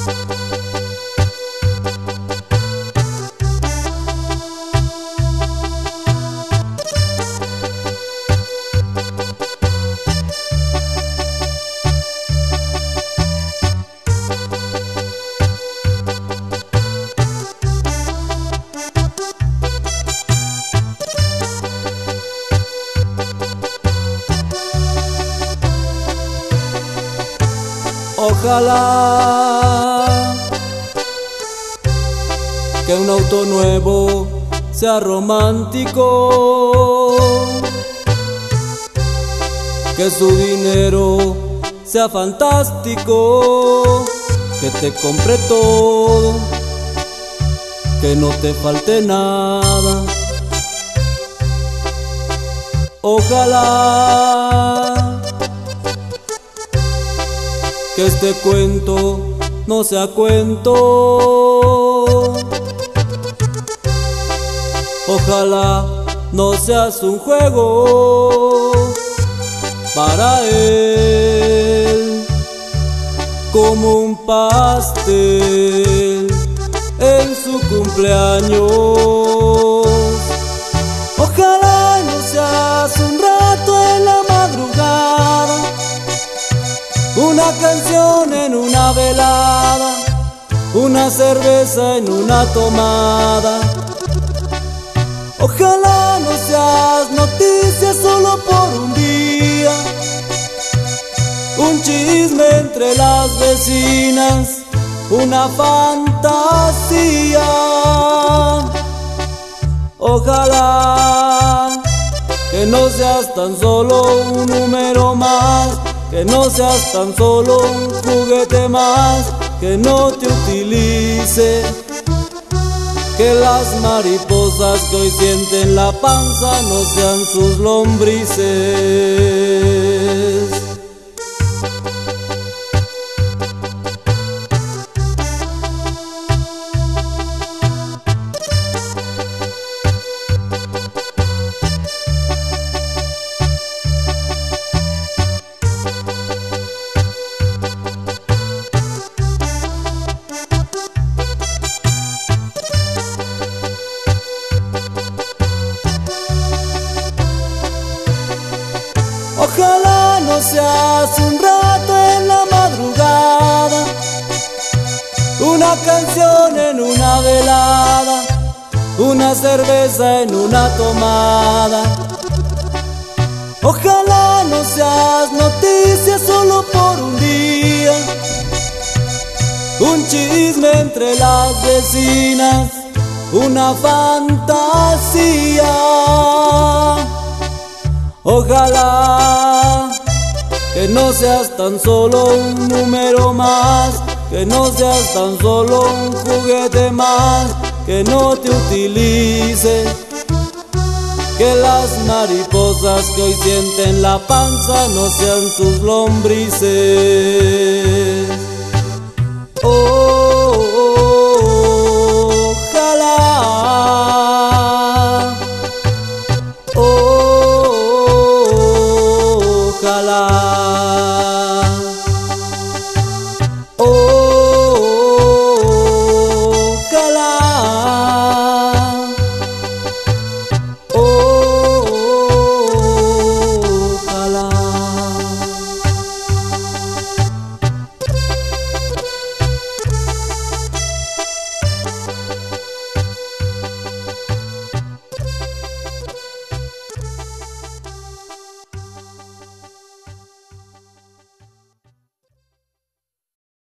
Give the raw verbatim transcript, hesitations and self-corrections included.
Ojalá que un auto nuevo sea romántico, que su dinero sea fantástico, que te compre todo, que no te falte nada. Ojalá que este cuento no sea cuento. Ojalá no seas un juego para él, como un pastel en su cumpleaños. Ojalá no seas un rato en la madrugada, una canción en una velada, una cerveza en una tomada. Ojalá no seas noticia solo por un día, un chisme entre las vecinas, una fantasía. Ojalá que no seas tan solo un número más, que no seas tan solo un juguete más, que no te utilice, que las mariposas que hoy sienten la panza no sean sus lombrices. Ojalá no seas un rato en la madrugada, una canción en una velada, una cerveza en una tomada. Ojalá no seas noticia solo por un día, un chisme entre las vecinas, una fantasía. Ojalá que no seas tan solo un número más, que no seas tan solo un juguete más, que no te utilice, que las mariposas que hoy sienten la panza no sean sus lombrices.